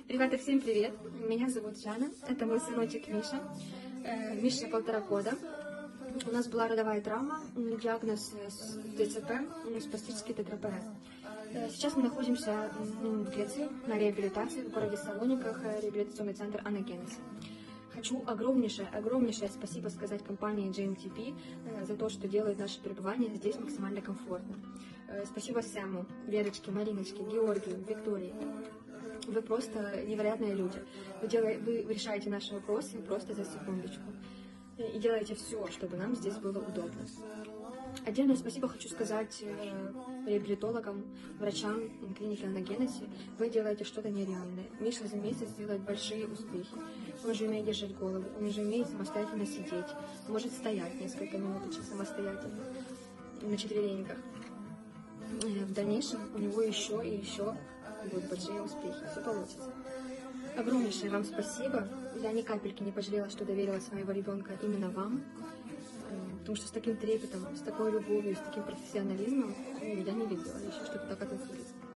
Ребята, всем привет! Меня зовут Жанна, это мой сыночек Миша. Мише 1,5 года. У нас была родовая травма, диагноз ДЦП, спастический тетрапарез. Сейчас мы находимся в Греции на реабилитации в городе Салониках, реабилитационный центр Анагенес. Хочу огромнейшее спасибо сказать компании GMTP за то, что делает наше пребывание здесь максимально комфортно. Спасибо Сэму, Верочке, Мариночке, Георгию, Виктории. Вы просто невероятные люди. Вы решаете наши вопросы просто за секундочку. И делаете все, чтобы нам здесь было удобно. Отдельное спасибо хочу сказать реабилитологам, врачам клиники Анагенесе. Вы делаете что-то нереальное. Миша за месяц делает большие успехи. Он уже умеет держать голову, он уже умеет самостоятельно сидеть, может стоять несколько минуточек самостоятельно на четвереньках. В дальнейшем у него еще и еще будут большие успехи. Все получится. Огромнейшее вам спасибо. Я ни капельки не пожалела, что доверила своего ребенка именно вам. Потому что с таким трепетом, с такой любовью, с таким профессионализмом я не видела еще, чтобы так относились.